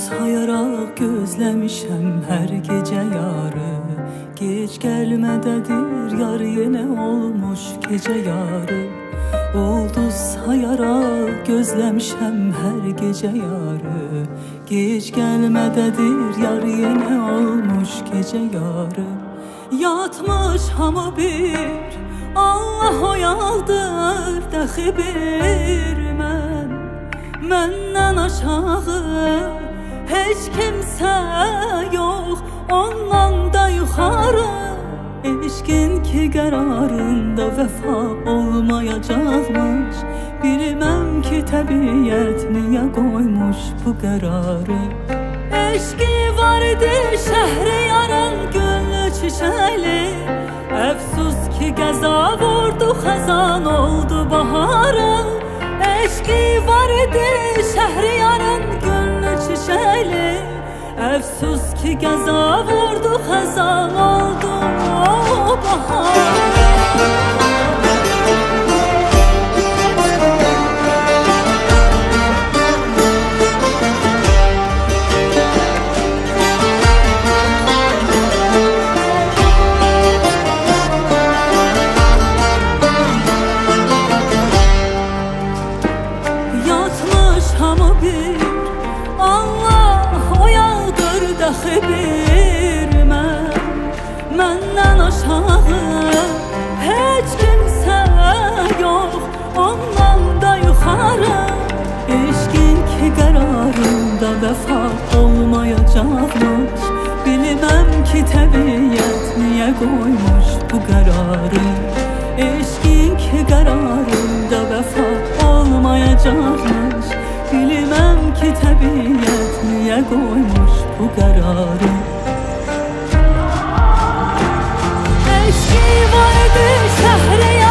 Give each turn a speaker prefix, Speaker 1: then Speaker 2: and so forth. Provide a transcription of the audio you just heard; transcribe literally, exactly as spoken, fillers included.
Speaker 1: sayaraq gözləmişəm hər gecə yarı. Gec gəlmədədir yar yenə olmuş gecə yarı. Ulduz sayaraq gözləmişəm hər gecə yarı. Gec gəlmədədir yar yenə olmuş gecə yarı. Yatmış hamı bir, Allah oyaldır dəxi bir mən. Məndən aşağı heç kimsə yox, ondan da yuxarı. Eşqin ki qərarında vəfa olmayacaqmış. Bilməm ki təbiət niyə qoymuş bu qərarı. Eşqi var idi Şəhriyarın gönlü çiçəkli. Əfsus ki qəza vurdu xəzan oldu baharı. Eşqi var idi Şəhriyarın gönlü çiçəkli. Əfsus ki qəza vurdu xəzan oldu baharı. Bir mən, məndən aşağı heç kimsə yox, ondan da yuxarı. Eşqin ki qərarında vəfa olmayacaqmış. Bilməm ki təbiət niyə qoymuş bu qərarı. Eşqin ki qərarında vəfa olmayacaqmış. Bilməm ki təbiət niyə qoymuş bu qərarı. Eşqi var idi Şəhriyarın